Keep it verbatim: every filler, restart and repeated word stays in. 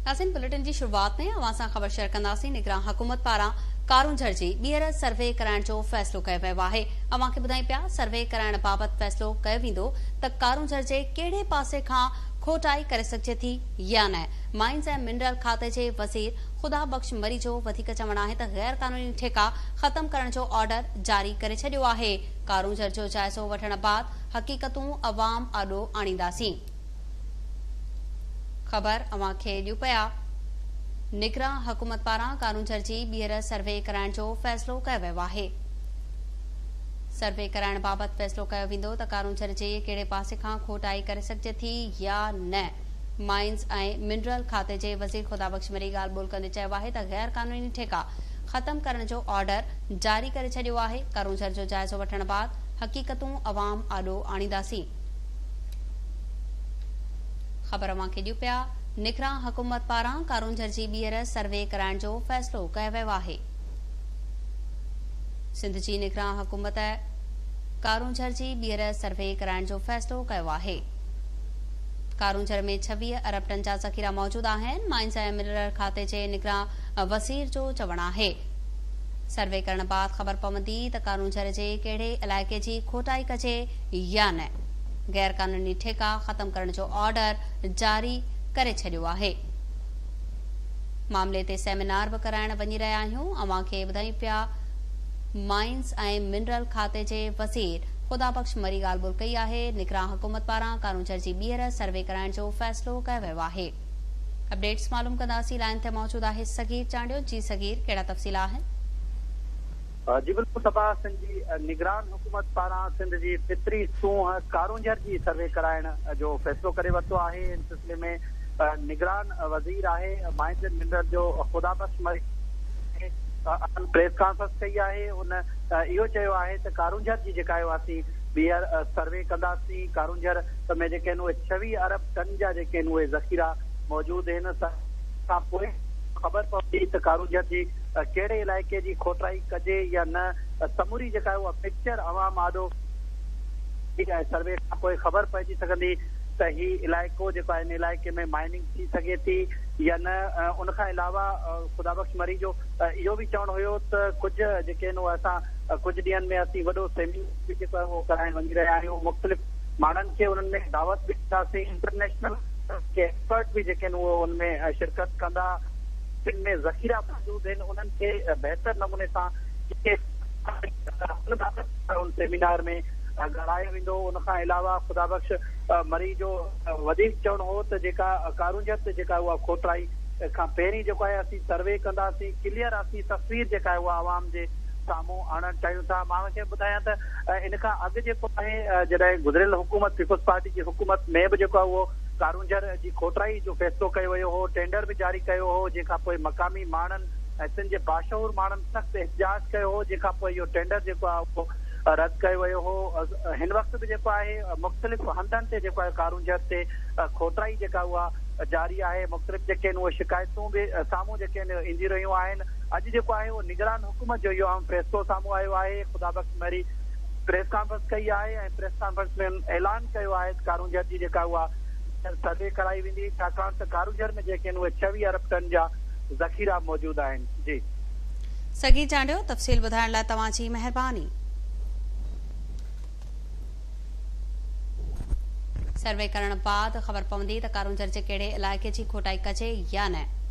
नाज़रीन, बुलेटिन की शुरुआत में अवां सां ख़बर शेयर कंदासीं। निगरान हुकूमत पारां कारूंझर जी ॿीहर सर्वे कराइण जो फ़ैसिलो कयो वियो आहे। अवां खे ॿुधायूं पिया, सर्वे कराइण बाबति फ़ैसिलो कयो वेंदो त कारूंझर जे कहिड़े पासे खां खोटाई करे सघिजे थी या न। माइंस ऐं मिनरल खाते जे वज़ीर ख़ुदा बख़्श मरी जो वधीक चवणु आहे त गैर क़ानूनी ठेका ख़त्म करण जो ऑर्डर जारी करे छॾियो आहे। कारूंझर जो जाइज़ो वठण बाद हक़ीक़तूं अवाम आॾो आणींदासीं। ख़बर अवां खे ॾियूं पिया, निगरान हुकूमत पारां कारूंझर जी ॿीहर सर्वे कराइण जो फ़ैसिलो कयो वियो आहे। सर्वे कराइण बाबति फ़ैसिलो कयो वेंदो त कारूंझर जे कहिड़े पासे खां खोटाई करे सघिजे थी या न। माइंस ऐं मिनरल खाते जे वज़ीर ख़ुदा बख़्श मरी ॻाल्हि ॿोल कंदे चयो आहे त गैर क़ानूनी ठेका ख़त्म करण जो ऑर्डर जारी करे छॾियो आहे। कारूंझर जो जाइज़ो वठण बाद हक़ीक़तूं अवाम आॾो आणींदासीं। ख़बर अवां खे ॾियूं पिया, निगरान हुकूमत पारां कारूंझर जी ॿीहर सर्वे कराइण जो फ़ैसिलो कयो वियो आहे। सिंध जी निगरान हुकूमत कारूंझर जी ॿीहर सर्वे कराइण जो फ़ैसिलो कयो आहे। कारूंझर में छवीह अरब टन जा ज़ख़ीरा मौजूद आहिनि। माइंस ऐं मिनरल खाते जे निगरान वज़ीर जो चवणु आहे, सर्वे करण बाद ख़बर पवंदी त कारूंझर जे कहिड़े इलाइक़े जी खोटाई कजे या न। गैर क़ानूनी ठेका ख़त्म करण जो ऑर्डर जारी करे छॾियो आहे। मामले ते सेमिनार बि कराइण वञी रहिया आहियूं। अवां खे ॿुधायूं पिया, माइंस ऐं मिनरल खाते जे वज़ीर ख़ुदा बख़्श मरी ॻाल्हि ॿोल कई आहे। निगरान हुकूमत पारां कारूंझर जी ॿीहर सर्वे कराइण जो फ़ैसिलो कयो वियो आहे। अपडेट्स मालूम कंदासीं। लाइन ते मौजूद आहे सगीर चांडियो। जी सगीर, कहिड़ा तफ़सील आहिनि? जी बिल्कुल सभा सिंध जी निगरान हुकूमत पारां सिंध जी फितरी सूंह कारूंझर जी सर्वे कराइण जो फ़ैसिलो करे वरितो आहे। इन सिलसिले में निगरान वज़ीर आहे माइंस एंड मिनरल जो ख़ुदा बख़्श मरी प्रेस कॉन्फ्रेंस कई आहे। उन इहो चयो आहे त कारूंझर जी जेका आहे असीं ॿीहर सर्वे कंदासीं। कारूंझर में जेके आहिनि उहे छवीह अरब टन जा जेके आहिनि उहे ज़ख़ीरा मौजूदु आहिनि। खां पोइ ख़बर पवंदी त कारूंझर जी कहिड़े इलाइक़े जी खोटाई कजे या न। समूरी जेका आहे उहा पिक्चर अवाम आॾो सर्वे खां पोइ ख़बर पइजी सघंदी त ही इलाइक़ो जेको आहे हिन इलाइक़े में माइनिंग थी सघे थी या न। उन खां अलावा ख़ुदा बख़्श मरी जो इहो बि चवणु हुयो त कुझु जेके आहिनि उहे असां कुझु ॾींहंनि में असीं वॾो सेमिनार बि जेको आहे उहो कराइण वञी रहिया आहियूं। मुख़्तलिफ़ माण्हुनि खे उन्हनि में दावत बि ॾींदासीं। इंटरनेशनल एक्सपर्ट बि जेके आहिनि उहे उनमें शिरकत कंदा। जिन में ज़ख़ीरा मौजूदु आहिनि उन्हनि खे बहितर नमूने सां उन सेमिनार में ॻाल्हायो वेंदो। उन खां अलावा ख़ुदा बख़्श मरी जो वधीक चवणु हो त जेका कारूंझर ते जेका उहा खोटाई खां पहिरीं जेको आहे असीं सर्वे कंदासीं। क्लियर असीं तस्वीर जेका आहे उहा आवाम जे साम्हूं आणणु चाहियूं था। मां खे ॿुधायां त इन खां अॻु जेको आहे जॾहिं गुज़िरियल हुकूमत पीपुल्स पार्टी जी हुकूमत में बि जेको आहे उहो कारूंझर जी खोटाई जो फ़ैसिलो कयो वियो हो। टेंडर बि जारी कयो हो, जंहिंखां पोइ मक़ामी माण्हुनि ऐं सिंध जे बाशहूर माण्हुनि सख़्तु एहतिजाज कयो हो, जंहिंखां पोइ इहो टेंडर जेको आहे उहो रद्द कयो वियो हो। हिन वक़्तु बि जेको आहे मुख़्तलिफ़ हंधनि ते जेको आहे कारूंझर ते खोटाई जेका उहा जारी आहे। मुख़्तलिफ़ जेके आहिनि उहे शिकायतूं बि साम्हूं जेके आहिनि ईंदी रहियूं आहिनि। अॼु जेको आहे उहो निगरान हुकूमत जो इहो आम फ़ैसिलो साम्हूं आयो आहे। ख़ुदा बख़्श मरी प्रेस कॉन्फ्रेंस कई आहे ऐं प्रेस कॉन्फ्रेंस में ऐलान कयो आहे त कारूंझर जी जेका उहा सर्वे कराई वेंदी, छाकाणि त कारूंझर में जेके आहिनि उहे छवीह अरब टन जा ज़ख़ीरा मौजूदु आहिनि। जी सगीर चांडियो, तफ़सील ॿुधाइण लाइ तव्हांजी महिरबानी। सर्वे करण बाद ख़बर पवंदी त कारूंझर जे कहिड़े इलाइक़े जी खोटाई कजे या न।